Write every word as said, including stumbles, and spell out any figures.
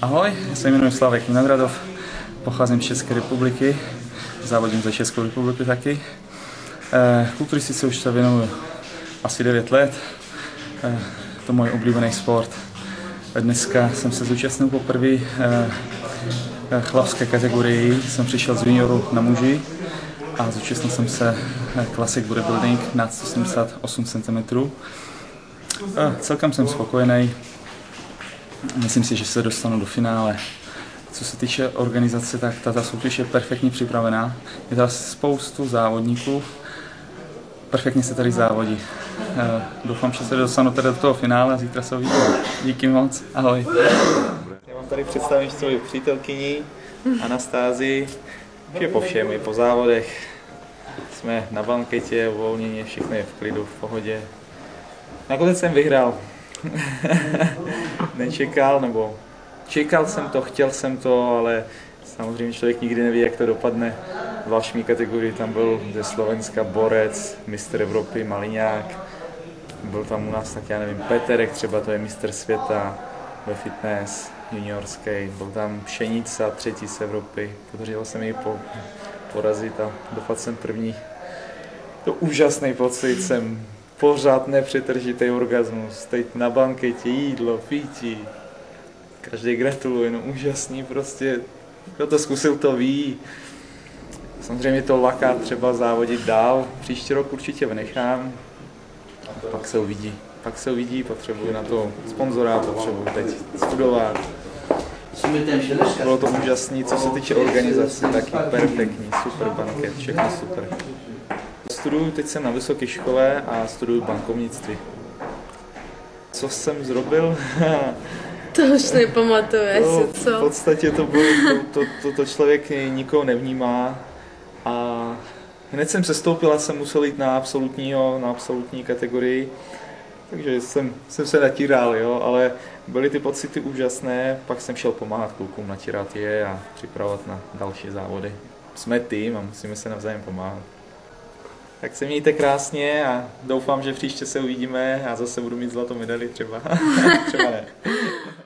Ahoj, já se jmenuji Slávek Vinogradov, pocházím z České republiky, závodím za Českou republiku taky. Kulturistice už se věnuju asi devět let, to je můj oblíbený sport. Dneska jsem se zúčastnil poprvé chlapské kategorii, jsem přišel z junioru na muži a zúčastnil jsem se Classic Bodybuilding nad sto sedmdesát osm centimetrů. Celkem jsem spokojený. Myslím si, že se dostanu do finále. Co se týče organizace, tak ta, ta soutěž je perfektně připravená. Je tady spoustu závodníků. Perfektně se tady závodí. Doufám, že se dostanu tady do toho finále a zítra se uvidíme. Díky moc. Ahoj. Já vám tady představím svou přítelkyni Anastázii. Je po všem, i po závodech. Jsme na banketě, uvolnění, všechno je v klidu, v pohodě. Nakonec jsem vyhrál. Nečekal, nebo čekal jsem to, chtěl jsem to, ale samozřejmě člověk nikdy neví, jak to dopadne. V další kategorii tam byl ze Slovenska borec, mistr Evropy Maliňák. Byl tam u nás, tak já nevím, Peterek třeba, to je mistr světa ve fitness juniorský. Byl tam Pšenica, třetí z Evropy. Podařilo se mi po, porazit a dopadl jsem první. To úžasný pocit, jsem pořád nepřetržitý orgasmus. Teď na banketě, jídlo, pití. Každý gratuluje, no úžasný prostě. Kdo to zkusil, to ví. Samozřejmě to laká třeba závodit dál. Příští rok určitě vynechám. Pak se uvidí. Pak se uvidí, potřebuji na to sponzora, potřebuji teď studovat. Bylo to úžasný, co se týče organizace, taky perfektní, super banket, všechno super. Studuju, teď jsem na vysoké škole a studuju bankovnictví. Co jsem zrobil? To už nepamatuješ, no, co? V podstatě to, bylo, to, to, to, to člověk nikoho nevnímá a hned jsem sestoupil a jsem musel jít na absolutního, na absolutní kategorii, takže jsem, jsem se natíral, jo, ale byly ty pocity úžasné, pak jsem šel pomáhat klukům, natírat je a připravovat na další závody. Jsme tým a musíme se navzájem pomáhat. Tak se mějte krásně a doufám, že příště se uvidíme a zase budu mít zlatou medaili třeba. Třeba ne.